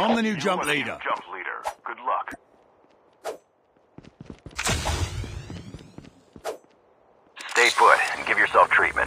I'm the new You jump are the new leader. Jump leader. Good luck. Stay put and give yourself treatment.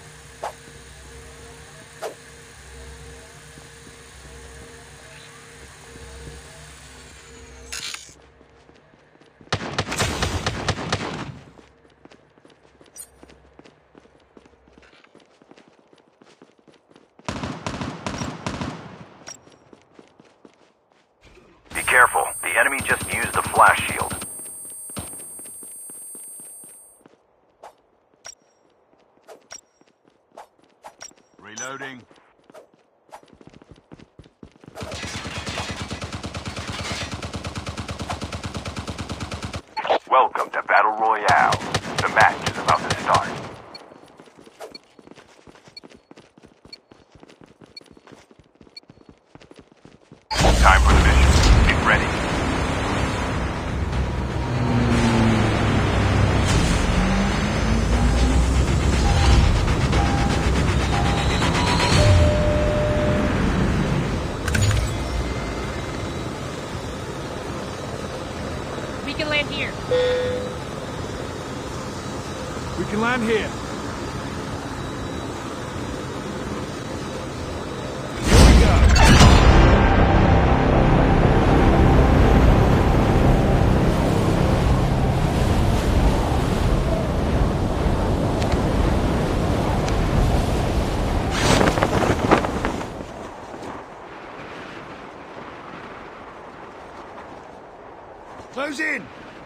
Be careful. The enemy just used the flash shield. Reloading. Welcome to Battle Royale. The match is about to start. Time for the mission. Get ready. We can land here. We can land here. Here we go. Close in.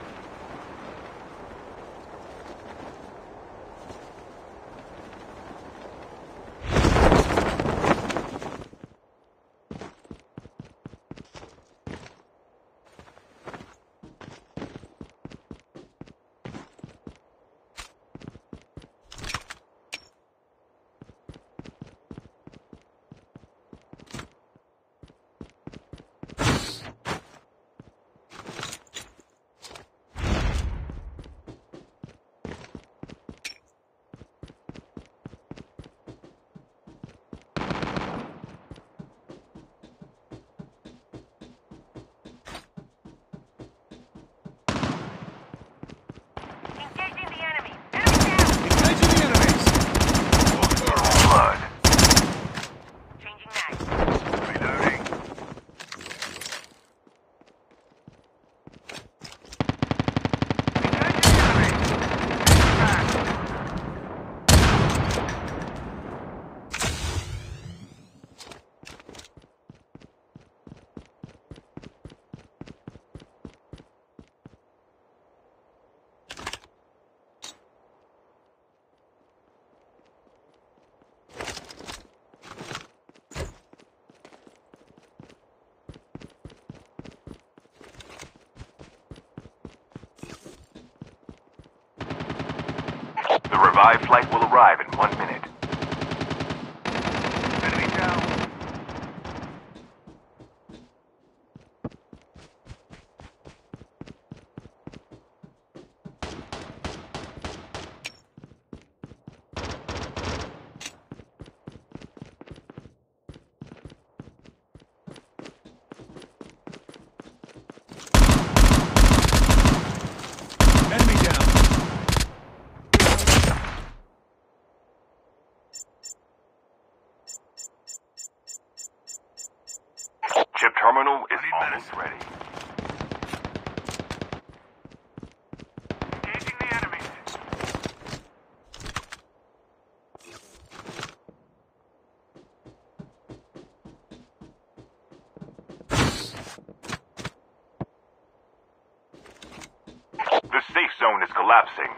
Engaging the enemy. Enemy down. Engaging the enemies. Blood. Changing mag. Reloading. The revived flight will arrive in 1 minute. Enemy down. Enemy down. Chip terminal is almost ready. Engaging the enemy. The safe zone is collapsing.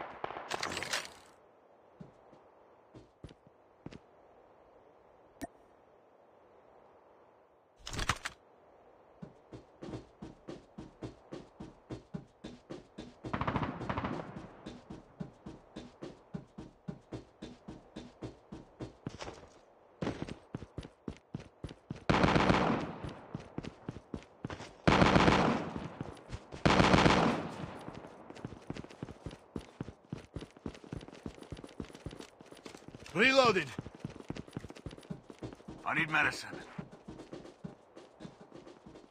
Reloaded. I need medicine.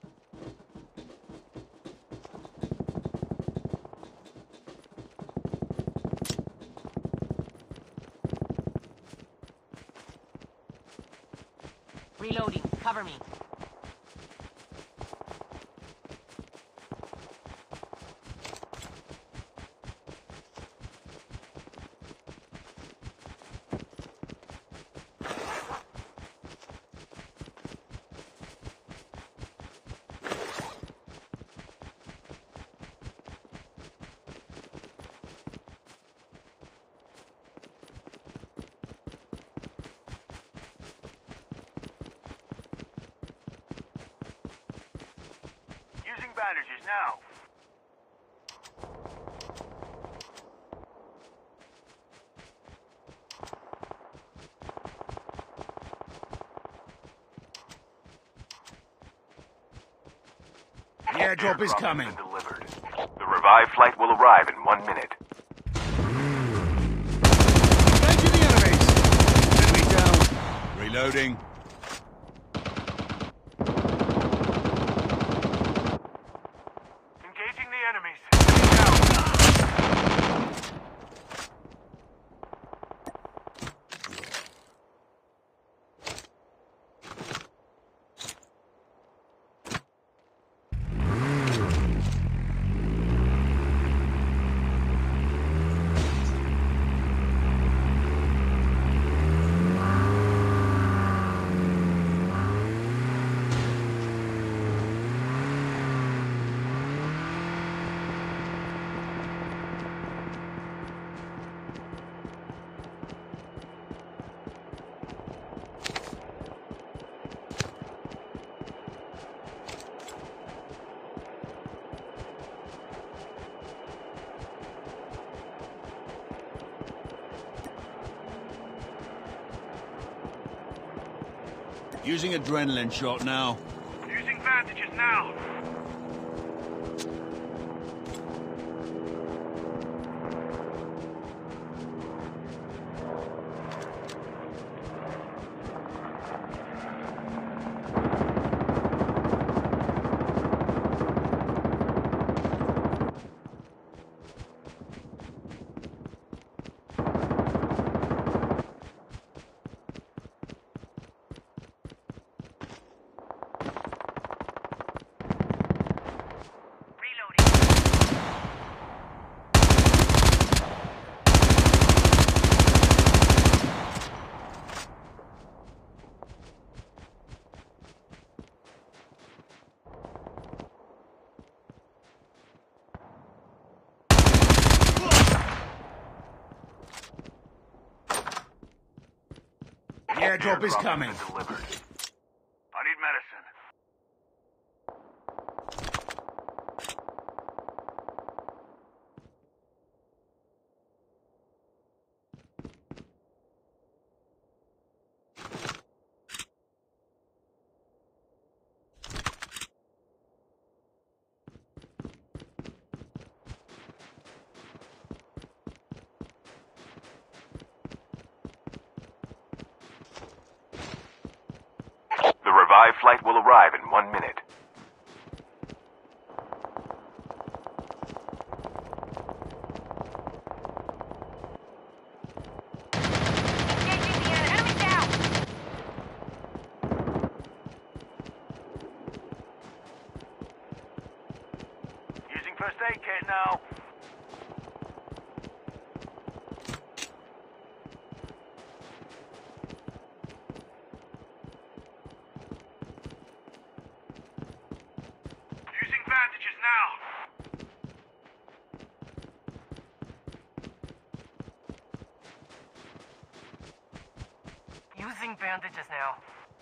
Reloading. Cover me. Using bandages now. The airdrop is Airdrop coming. has been delivered. The revived flight will arrive in 1 minute. Engaging the enemies! Enemy down. Reloading. Engaging the enemies. Enemy down. Using adrenaline shot now. Using bandages now. The airdrop is coming. Has been delivered. I need medicine. The revived flight will arrive in 1 minute. Engaging the enemy down. Using first aid kit now. Using bandages now. Using bandages now.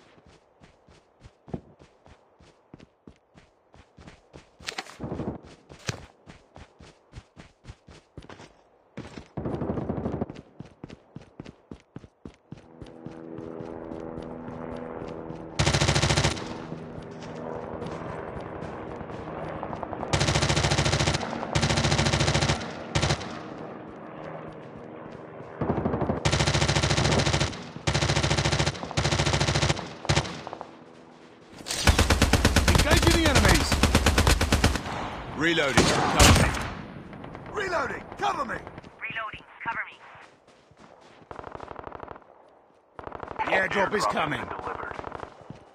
Engaging the enemies! Reloading. Cover me. Reloading. Cover me. Reloading. Cover me. The airdrop is coming. Has been delivered.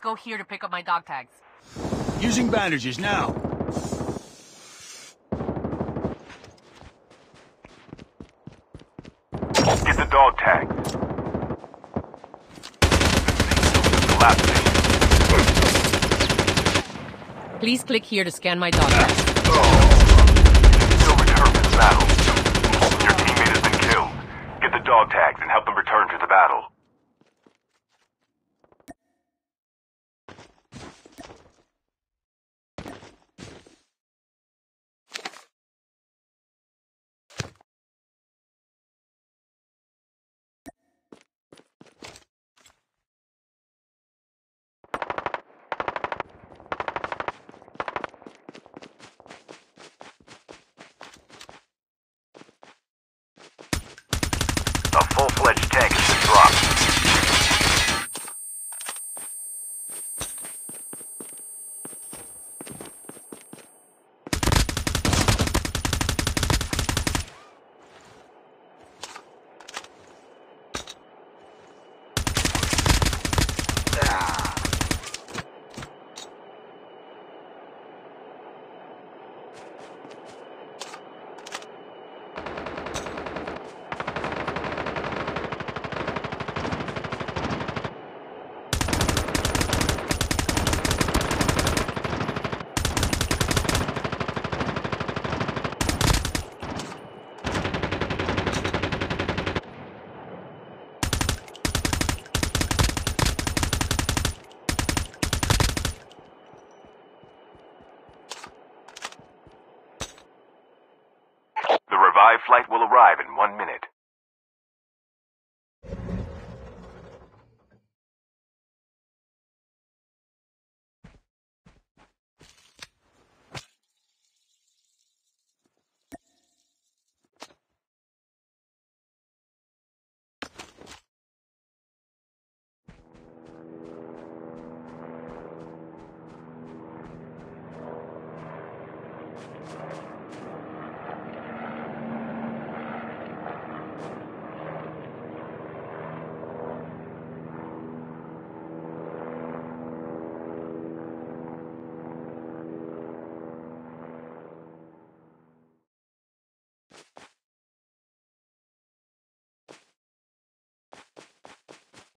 go here to pick up my dog tags. Using bandages now. Get the dog tag. The last station. Please click here to scan my dog tags. Still return to the battle. Your teammate has been killed. Get the dog tags and help them return to the battle. A full-fledged tank has been dropped. The revived flight will arrive in 1 minute.